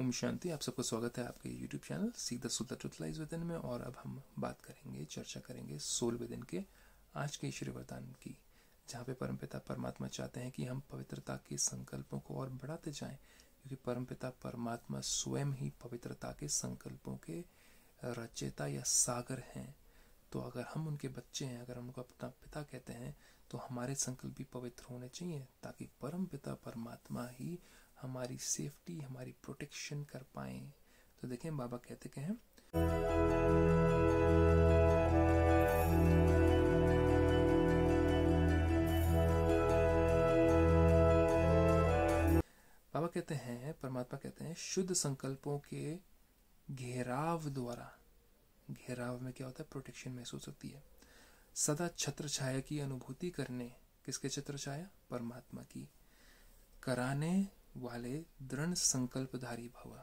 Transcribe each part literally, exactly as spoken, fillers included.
ओम शांति। आप सबको स्वागत है आपके यूट्यूब चैनल सीधा सुधा ट्रुथ लाइज विद इन में। और अब हम बात करेंगे, चर्चा करेंगे सोल विद इन के आज के ईश्वरीय वरदान की, जहाँ पे परमपिता परमात्मा चाहते हैं कि हम पवित्रता के संकल्पों को और बढ़ाते जाएं, क्योंकि परमपिता परमात्मा स्वयं ही पवित्रता के संकल्पों के रचयिता या सागर हैं। तो अगर हम उनके बच्चे हैं, अगर हम उनको अपना पिता कहते हैं, तो हमारे संकल्प भी पवित्र होने चाहिए, ताकि परमपिता परमात्मा ही हमारी सेफ्टी, हमारी प्रोटेक्शन कर पाए। तो देखें बाबा कहते क्या हैं, बाबा कहते हैं, परमात्मा कहते हैं, शुद्ध संकल्पों के घेराव द्वारा, घेराव में क्या होता है, प्रोटेक्शन महसूस होती है, सदा छत्र छाया की अनुभूति करने, किसके छत्र छाया, परमात्मा की, कराने वाले दृढ़ संकल्पधारी भव।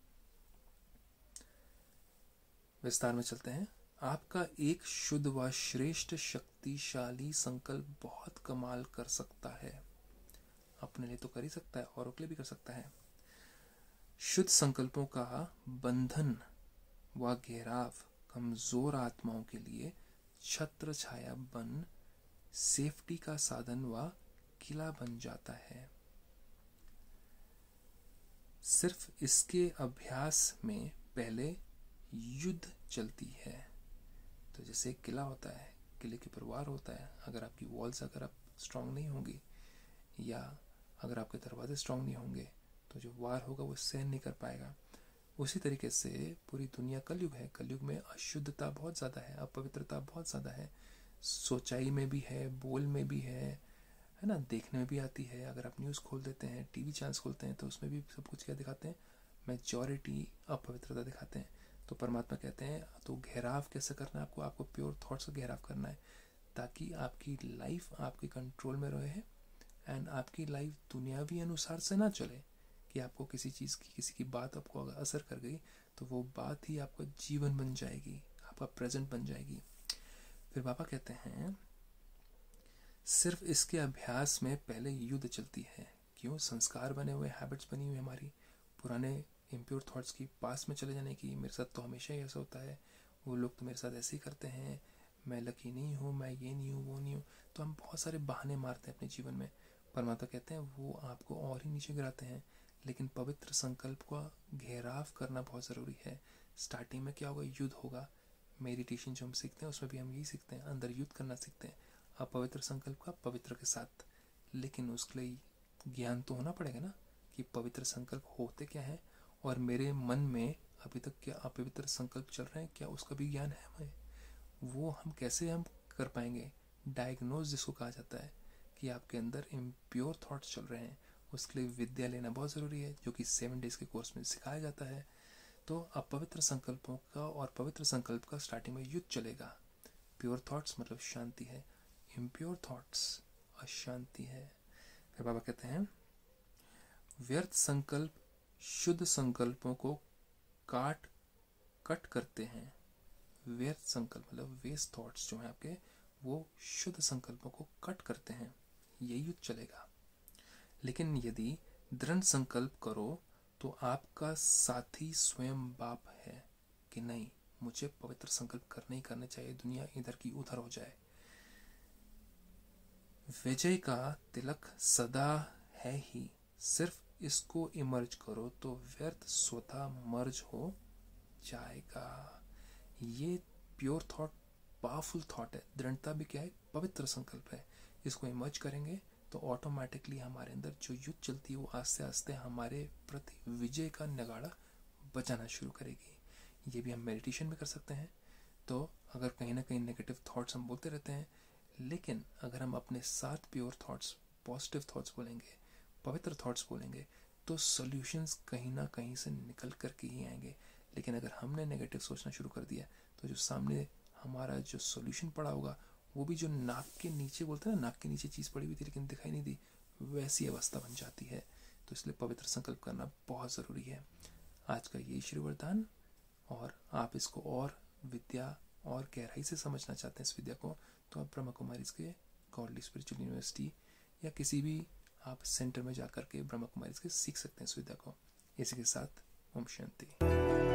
विस्तार में चलते हैं। आपका एक शुद्ध व श्रेष्ठ शक्तिशाली संकल्प बहुत कमाल कर सकता है। अपने लिए तो कर ही सकता है, औरों के लिए भी कर सकता है। शुद्ध संकल्पों का बंधन व घेराव कमजोर आत्माओं के लिए छत्र छाया बन सेफ्टी का साधन व किला बन जाता है। सिर्फ इसके अभ्यास में पहले युद्ध चलती है। तो जैसे एक किला होता है, किले के ऊपर वार होता है, अगर आपकी वॉल्स अगर आप स्ट्रांग नहीं होंगी, या अगर आपके दरवाजे स्ट्रांग नहीं होंगे, तो जो वार होगा वो सहन नहीं कर पाएगा। उसी तरीके से पूरी दुनिया कलयुग है। कलयुग में अशुद्धता बहुत ज़्यादा है, अपवित्रता बहुत ज़्यादा है, सोचाई में भी है, बोल में भी है, है ना, देखने में भी आती है। अगर आप न्यूज़ खोल देते हैं, टीवी चैनल्स खोलते हैं, तो उसमें भी सब कुछ क्या दिखाते हैं, मेजॉरिटी अपवित्रता दिखाते हैं। तो परमात्मा कहते हैं, तो घेराव कैसे करना है आपको, आपको प्योर थॉट्स का घेराव करना है, ताकि आपकी लाइफ आपके कंट्रोल में रहे एंड आपकी लाइफ दुनियावी अनुसार से ना चले, कि आपको किसी चीज़ की, किसी की बात आपको अगर असर कर गई, तो वो बात ही आपका जीवन बन जाएगी, आपका प्रेजेंट बन जाएगी। फिर बाबा कहते हैं, सिर्फ इसके अभ्यास में पहले युद्ध चलती है। क्यों? संस्कार बने हुए, हैबिट्स बनी हुई हमारी, पुराने इम्प्योर थॉट्स की पास में चले जाने की। मेरे साथ तो हमेशा ही ऐसा होता है, वो लोग तो मेरे साथ ऐसे ही करते हैं, मैं लकी नहीं हूँ, मैं ये नहीं हूँ, वो नहीं हूँ। तो हम बहुत सारे बहाने मारते हैं अपने जीवन में। परमात्मा कहते हैं वो आपको और ही नीचे गिराते हैं। लेकिन पवित्र संकल्प का घेराव करना बहुत ज़रूरी है। स्टार्टिंग में क्या होगा, युद्ध होगा। मेडिटेशन जो हम सीखते हैं उसमें भी हम यही सीखते हैं, अंदर युद्ध करना सीखते हैं, अपवित्र संकल्प का पवित्र के साथ। लेकिन उसके लिए ज्ञान तो होना पड़ेगा ना, कि पवित्र संकल्प होते क्या है, और मेरे मन में अभी तक क्या अपवित्र संकल्प चल रहे हैं, क्या उसका भी ज्ञान है हमें। वो हम कैसे हम कर पाएंगे, डायग्नोज जिसको कहा जाता है, कि आपके अंदर इम्प्योर थॉट्स चल रहे हैं। उसके लिए विद्या लेना बहुत ज़रूरी है, जो कि सेवन डेज के कोर्स में सिखाया जाता है। तो अपवित्र संकल्पों का और पवित्र संकल्प का स्टार्टिंग में युद्ध चलेगा। प्योर थॉट्स मतलब शांति है, इम्प्योर थॉट्स अशांति है। फिर बाबा कहते हैं, व्यर्थ संकल्प शुद्ध संकल्पों को काट कट करते हैं। व्यर्थ संकल्प मतलब वेस्ट थॉट्स जो हैं आपके, वो शुद्ध संकल्पों को कट करते हैं। ये युद्ध चलेगा। लेकिन यदि दृढ़ संकल्प करो, तो आपका साथी स्वयं बाप है कि नहीं, मुझे पवित्र संकल्प करने ही करने चाहिए, दुनिया इधर की उधर हो जाए। विजय का तिलक सदा है ही, सिर्फ इसको इमर्ज करो तो व्यर्थ स्वतः मर्ज हो जाएगा। ये प्योर थॉट, पावरफुल थॉट है। दृढ़ता भी क्या है, पवित्र संकल्प है। इसको इमर्ज करेंगे तो ऑटोमेटिकली हमारे अंदर जो युद्ध चलती है वो आस्ते आस्ते हमारे प्रति विजय का नगाड़ा बजाना शुरू करेगी। ये भी हम मेडिटेशन में कर सकते हैं। तो अगर कहीं ना कहीं नेगेटिव थॉट्स हम बोलते रहते हैं, लेकिन अगर हम अपने साथ प्योर थॉट्स, पॉजिटिव थॉट्स बोलेंगे, पवित्र थॉट्स बोलेंगे, तो सॉल्यूशंस कहीं ना कहीं से निकल कर के ही आएंगे। लेकिन अगर हमने नेगेटिव सोचना शुरू कर दिया, तो जो सामने हमारा जो सॉल्यूशन पड़ा होगा, वो भी जो नाक के नीचे, बोलते हैं ना, नाक के नीचे चीज़ पड़ी हुई थी लेकिन दिखाई नहीं दी, वैसी अवस्था बन जाती है। तो इसलिए पवित्र संकल्प करना बहुत ज़रूरी है। आज का ये श्री वरदान, और आप इसको और विद्या और गहराई से समझना चाहते हैं इस विद्या को, तो आप ब्रह्मा कुमारी के गॉडली स्पिरिचुअल यूनिवर्सिटी या किसी भी आप सेंटर में जाकर के ब्रह्मा कुमारी के सीख सकते हैं इस विद्या को। इसी के साथ ओम शांति।